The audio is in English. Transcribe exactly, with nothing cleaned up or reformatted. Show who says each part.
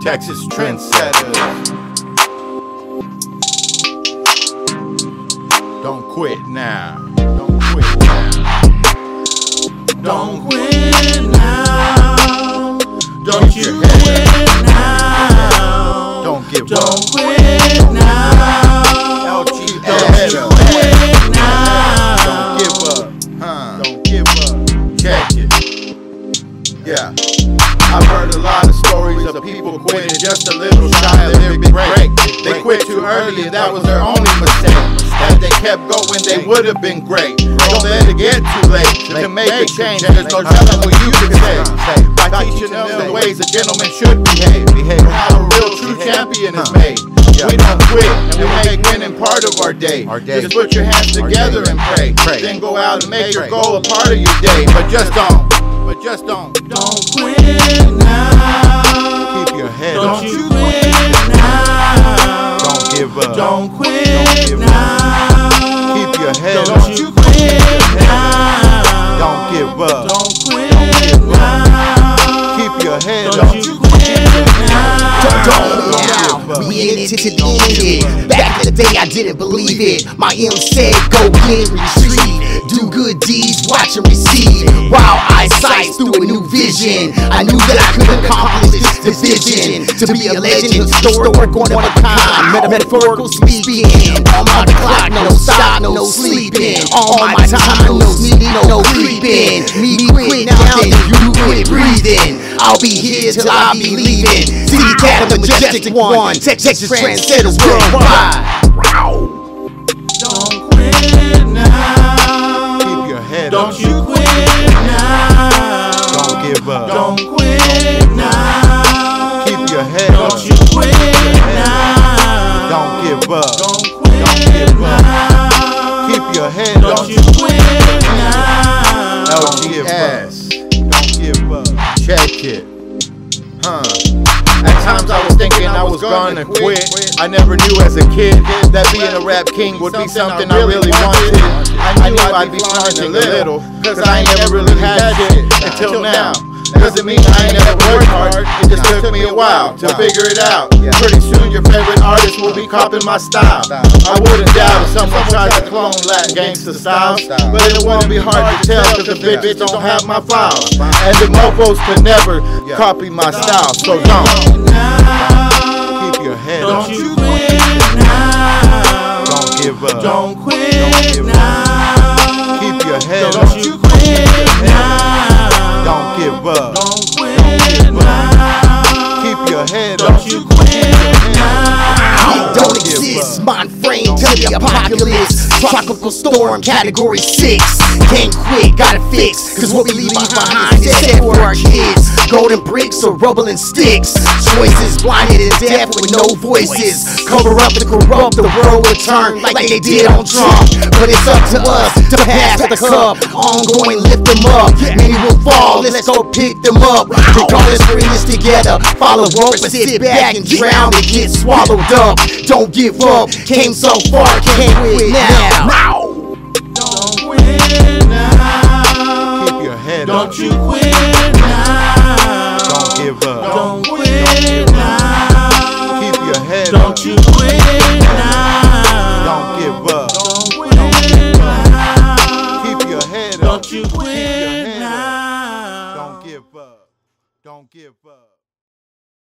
Speaker 1: Texas trendsetters. Don't quit now. Don't quit now. Don't quit now. Don't you quit now. Don't give up. Don't quit now. Don't you quit now. Don't give up. Huh. Don't give up. Check it. Yeah. I've heard a lot of stories of people quitting just a little shy of their big break. They quit too early and that was their only mistake. As they kept going, they would have been great. Don't let it get too late to make a change. There's no telling what you can say. By teaching them the ways a gentleman should behave. How a real true champion is made. We don't quit and we make winning part of our day. Just put your hands together and pray. Then go out and make your goal a part of your day. But just don't. But just don't. Don't quit now. Keep your head up. Don't you quit now. Don't give up. Don't quit now. Keep your head up. Don't you quit now. Don't give up. Don't quit now. Keep your head up. Don't you quit now.
Speaker 2: Don't now. We in it to the end. Back in the day, I didn't believe it. My M said, go get retreat. Do good deeds, watch and receive. Wow, eyesight through a new vision. I knew that I could accomplish this vision. To be a legend, historic, one of a kind. Meta metaphorical speaking. On my clock, no stop, no sleeping. On my time, no sneaking, no creeping. Me quit now, then you quit breathing. I'll be here till I be leaving. See Cat, the majestic one. Texas trendsetters worldwide.
Speaker 1: Don't quit now. Keep your head up. Don't you quit now. Don't give up. Don't quit now. Keep your head up. Don't you quit now. Don't give up. Don't quit now. Keep your head up. Don't you quit now. L G S. Don't give up. Check it. Huh. At times I was thinking I was gonna quit. I never knew as a kid that being a rap king would be something I really wanted. I knew I'd be flaunting a little, cause I ain't never really had shit until now. Doesn't mean I ain't never worked hard, it just took me a while to figure it out. Pretty soon your favorite artist will be copying my style. I wouldn't doubt if someone tries to clone Latin gangsta styles, but it won't be hard to tell cause the bitches don't have my files. And the mofos could never copy my style, so don't. Keep your head up. Don't you quit now. Don't give up. Don't quit now. Keep your head up. Don't you quit now. Don't give up. Don't quit now. Keep your head up. Don't you quit now.
Speaker 2: Don't exist, mind frame to the apocalypse. Tropical storm, category six. Can't quit, gotta fix. Cause what we leave behind is set for our kids. Golden bricks or rubble and sticks. Choices blinded and deaf with no voices. Cover up the corrupt, the world will turn like they did on Trump. But it's up to us to pass the cup. Ongoing, lift them up. Many will fall, let's go pick them up. Regardless, we're in this together. Follow up and sit back and drown and get swallowed up. Don't give up, came so far, can't quit now.
Speaker 1: Don't quit now. Keep your head up. Don't you quit now. Don't give up. Don't quit now. Keep your head up. Don't you quit now. Don't give up. Don't quit now. Keep your head up. Don't you quit now. Don't give up. Don't give up.